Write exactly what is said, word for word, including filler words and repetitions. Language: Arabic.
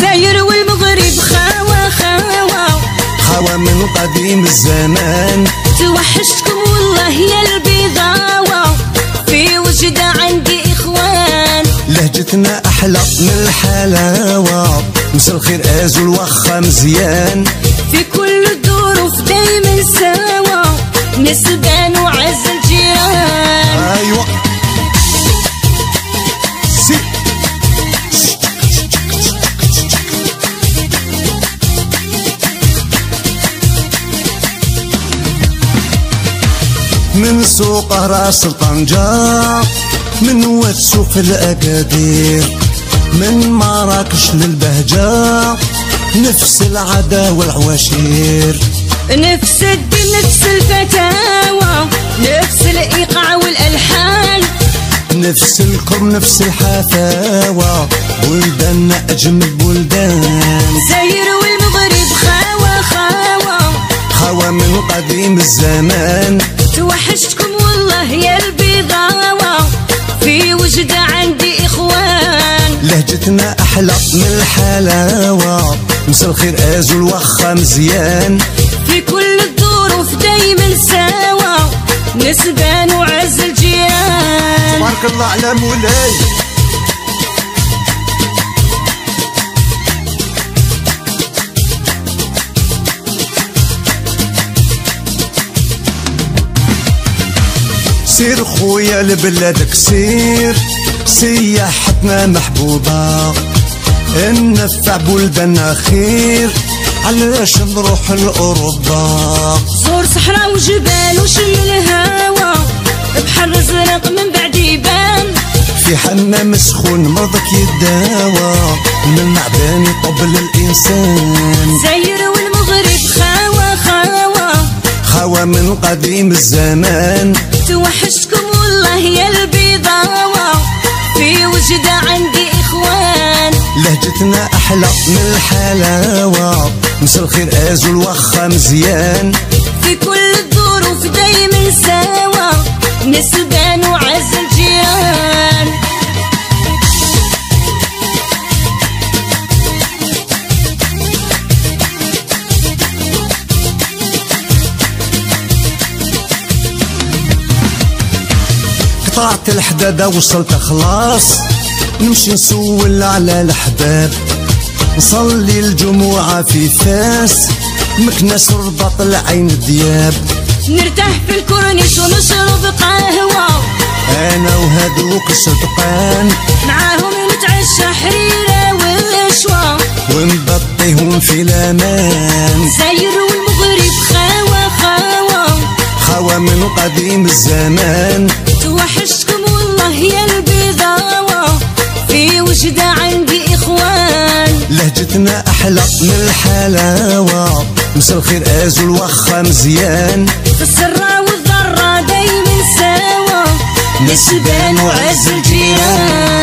زاير والمغرب خاوة خاوة خاوة من قديم الزمان. توحشتكم والله يا البيضاوة، في وجدة عندي إخوان. لهجتنا أحلى من الحلاوة، مسا الخير أزول وخا مزيان. في كل الظروف دايما سوا، نسبان وعز الجيران. أيوة سي من سوق راس طنجة، من واتسوق الأكادير، من مراكش للبهجة، نفس العدا والعواشير، نفس الدين نفس الفتاوى، نفس الإيقاع والألحان، نفس الكرم نفس الحفاوة، بلدان أجمل بلدان. زاير والمغرب خاوة خاوة خاوة من قديم الزمان. توحشتكم والله يا البيضاوة، في وجدة عندي إخوان. لهجتنا أحلى من الحلاوة، مسا الخير أزول وخا مزيان. في كل الظروف دايما سوا، نسبان وعز الجيران. تبارك الله على مولاي. سير خويا لبلادك سير، سياحتنا محبوبة، ننفع بلدنا خير، علاش نروح لأوروبا. زور صحراء وجبال وشم الهوا، بحر ازرق من بعد يبان. في حمام سخون مرضك يداوى، من المعدن يطب للإنسان. زاير والمغرب خاوة خاوة خاوة من قديم الزمان. توحشتكم والله يا البيضاوة، في وجدة عندي إخوان. لهجتنا أحلى من الحلاوة، مسا الخير أزول وخا مزيان. في كل الظروف دايما سوا، نسبان وعز الجيران. قطعت الحدادة وصلت خلاص، نمشي نسول على الأحباب، نصلي الجمعة في فاس، مكناس رباط العين دياب. نرتاح في الكورنيش ونشرب قهوة، أنا وهادوك الصدقان، معاهم نتعشى حريرة والشوا، ونبطيهم في الأمان. زاير والمغرب خاوة خاوة خاوة من قديم الزمان. توحشتكم والله يا البيضاوة، في وجدة عندي إخوان. لهجتنا أحلى من الحلاوة، مسا الخير أزول وخا مزيان. في السرة والضرة دايما سوا، نسبان وعز الجيران.